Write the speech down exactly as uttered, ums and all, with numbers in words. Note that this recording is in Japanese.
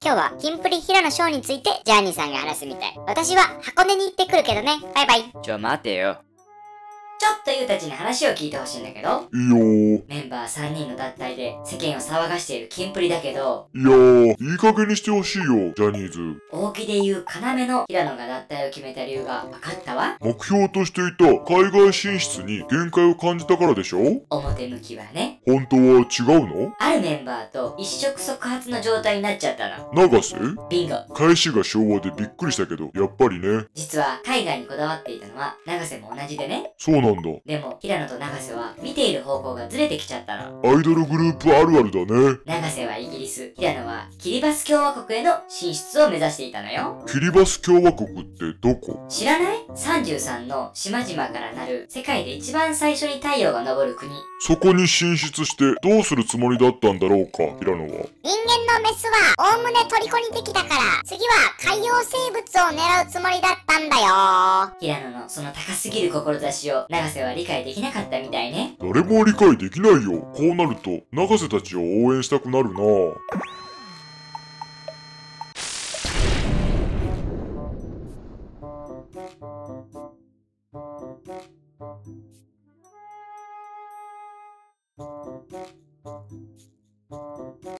今日はキンプリ平野翔についてジャーニーさんが話すみたい。私は箱根に行ってくるけどね。バイバイ。 ちょ待てよ。ちょっとゆうたちに話を聞いてほしいんだけど。 いいよー。 メンバーさんにんの脱退で世間を騒がしているキンプリだけど、 いやー、いい加減にしてほしいよ、ジャニーズ。 大木で言う要の平野が脱退を決めた理由が分かったわ。 目標としていた海外進出に限界を感じたからでしょ。 表向きはね。 本当は違うの？ あるメンバーと一触即発の状態になっちゃったの。 永瀬？ ビンゴ。 返しが昭和でびっくりしたけど、やっぱりね。 実は海外にこだわっていたのは永瀬も同じでね。 そうなんだ。 でも平野と永瀬は見ている方向がずれてきちゃったの。 アイドルグループあるあるだね。 永瀬はイギリス、平野はキリバス共和国への進出を目指していたのよ。 キリバス共和国ってどこ？ 知らない？ さんじゅうさん の島々からなる世界で一番最初に太陽が昇る国。 そこに進出してどうするつもりだったんだろうか、平野は。 人間のメスはおおむね虜にできたから、次は海洋生物を狙うつもりだったんだよ。 平野のその高すぎる志を永瀬は理解できなかったみたいね。 誰も理解できないよ。こうなると永瀬たちを応援したくなるなぁ。